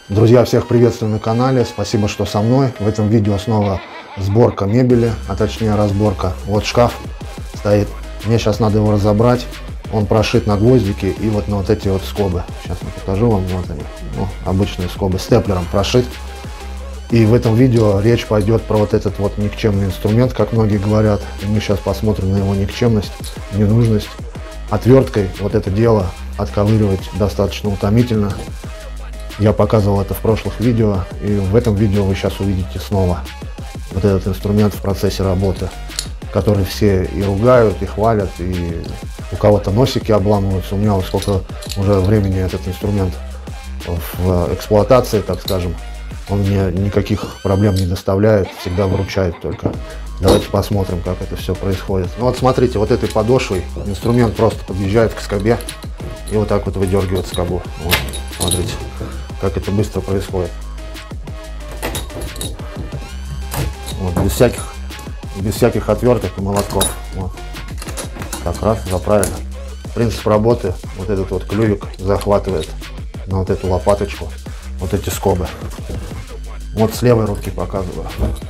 Друзья, всех приветствую на канале, спасибо, что со мной. В этом видео снова сборка мебели, а точнее разборка. Вот шкаф стоит, мне сейчас надо его разобрать. Он прошит на гвоздики и вот на вот эти вот скобы. Сейчас я покажу вам, вот они, обычные скобы, степлером прошит. И в этом видео речь пойдет про вот этот вот никчемный инструмент, как многие говорят. И мы сейчас посмотрим на его никчемность, ненужность. Отверткой вот это дело отковыривать достаточно утомительно. Я показывал это в прошлых видео, и в этом видео вы сейчас увидите снова вот этот инструмент в процессе работы, который все и ругают, и хвалят, и у кого-то носики обламываются. У меня вот сколько уже времени этот инструмент в эксплуатации, так скажем, он мне никаких проблем не доставляет, всегда выручает только. Давайте посмотрим, как это все происходит. Ну вот смотрите, вот этой подошвой инструмент просто подъезжает к скобе и вот так вот выдергивает скобу. Вот, смотрите, как это быстро происходит. Вот, без всяких отверток и молотков. Вот. Так, раз, заправили. Принцип работы: вот этот вот клювик захватывает на вот эту лопаточку вот эти скобы. Вот с левой руки показываю.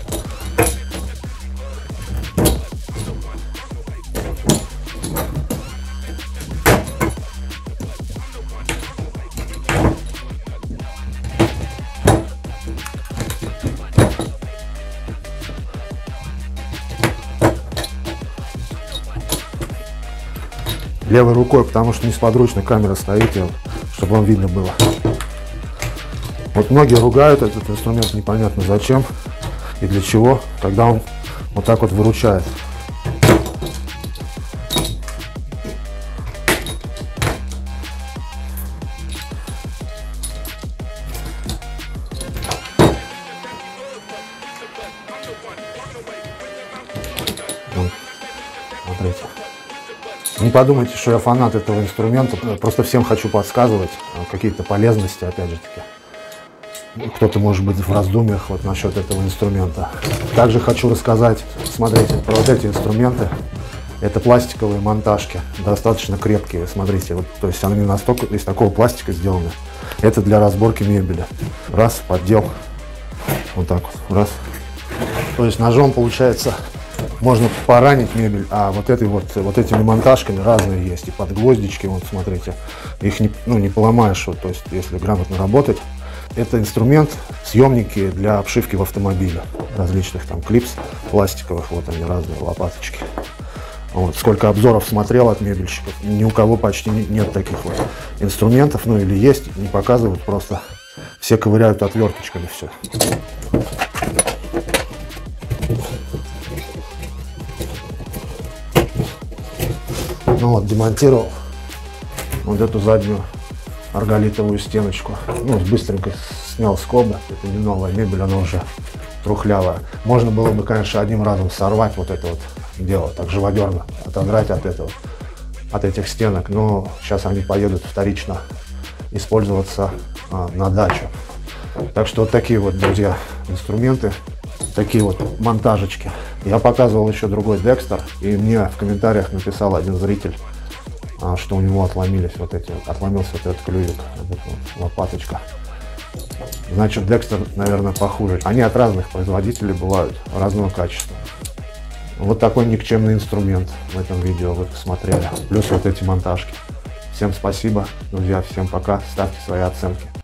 Левой рукой, потому что несподручно камера стоит, чтобы вам видно было. Вот многие ругают этот инструмент непонятно зачем и для чего, когда он вот так вот выручает. Вот. Смотрите. Не подумайте, что я фанат этого инструмента, просто всем хочу подсказывать какие-то полезности, опять же таки. Кто-то может быть в раздумьях вот насчет этого инструмента. Также хочу рассказать, смотрите, про вот эти инструменты. Это пластиковые монтажки, достаточно крепкие, смотрите, вот, то есть они настолько из такого пластика сделаны. Это для разборки мебели. Раз, поддел, вот так вот, раз. То есть ножом получается можно поранить мебель, а вот этими монтажками разные есть, и под гвоздички, вот смотрите, их не поломаешь, вот, то есть если грамотно работать. Это инструмент, съемники для обшивки в автомобиле, различных там клипс пластиковых, вот они разные лопаточки. Вот, сколько обзоров смотрел от мебельщиков, ни у кого почти нет таких вот инструментов, ну или есть, не показывают, просто все ковыряют отверточками все. Ну вот, демонтировал вот эту заднюю арголитовую стеночку. Ну, быстренько снял скобы. Это не новая мебель, она уже трухлявая. Можно было бы, конечно, одним разом сорвать вот это вот дело, так живодерно отодрать от этих стенок. Но сейчас они поедут вторично использоваться на дачу. Так что вот такие вот, друзья, инструменты, такие вот монтажечки. Я показывал еще другой Dexter, и мне в комментариях написал один зритель, что у него отломился вот этот клювик, вот эта вот лопаточка. Значит, Dexter, наверное, похуже. Они от разных производителей бывают, разного качества. Вот такой никчемный инструмент в этом видео вы посмотрели. Плюс вот эти монтажки. Всем спасибо, друзья, всем пока. Ставьте свои оценки.